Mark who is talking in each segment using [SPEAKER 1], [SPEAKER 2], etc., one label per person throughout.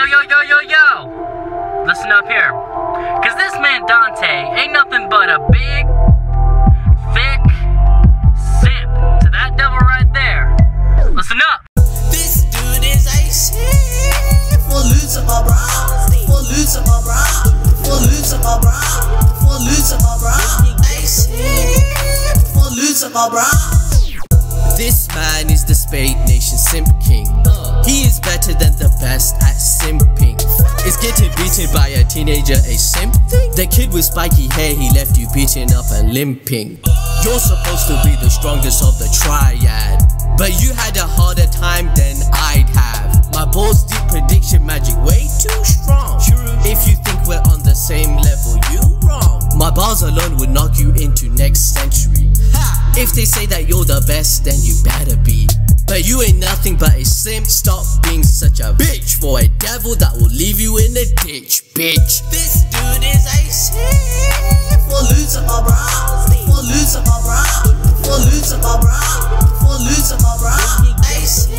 [SPEAKER 1] Yo. Listen up here. Cause this man Dante ain't nothing but a big, thick simp to that devil right there. Listen up.
[SPEAKER 2] This dude is a simp. For loot of my bra. For loot of my bra. For loot of my bra. For loot of my bra. A simp. For loot of my bra. This man is the Spade Nation Simp King. He is better than the best at simping. Is getting beaten by a teenager a simp thing? The kid with spiky hair, he left you beaten up and limping. You're supposed to be the strongest of the triad, but you had a harder time than I'd have. My balls deep prediction magic way too strong. If you think we're on the same level, you wrong. My bars alone would knock you into next century. If they say that you're the best, then you better be. But you ain't nothing but a simp. Stop being such a bitch for a devil that will leave you in a ditch, bitch. This dude is a simp. For loot of my bra. For loot of my bra. For loot of my bra. For loot of my bra. A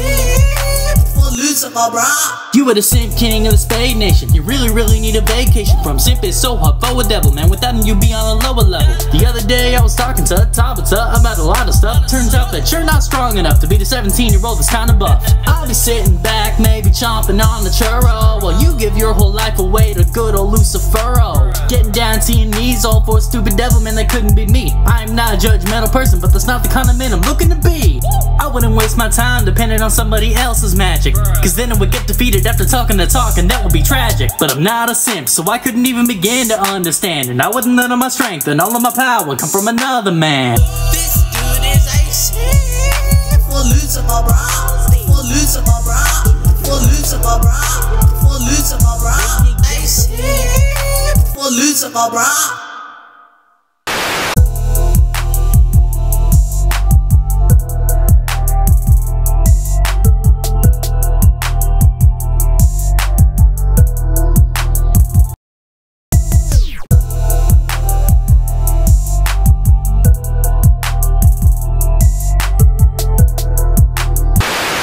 [SPEAKER 2] simp. For loot of my bra.
[SPEAKER 1] You are the simp king of the Spade Nation. You really need a vacation from simp. Is so hard for a devil, man. Without him you'd be on a lower level. The other day I was talking to Tabata about a lot of stuff. Turns out that you're not strong enough to be the 17-year-old that's kinda buffed. I'll be sitting back, maybe chomping on the churro, while you give your whole life away to good old Lucifero. Getting down to your knees all for a stupid devil, man, that couldn't be me. I'm not a judgmental person, but that's not the kind of man I'm looking to be. I wouldn't waste my time depending on somebody else's magic, cause then I would get defeated after talking the talk, and that would be tragic. But I'm not a simp, so I couldn't even begin to understand, and I wouldn't let all my strength and all of my power come from another man.
[SPEAKER 2] This dude is a simp. For loot of my bra. For loot of my bra. For loot of my bra. For loot of my bra. A simp. For loot of my bra.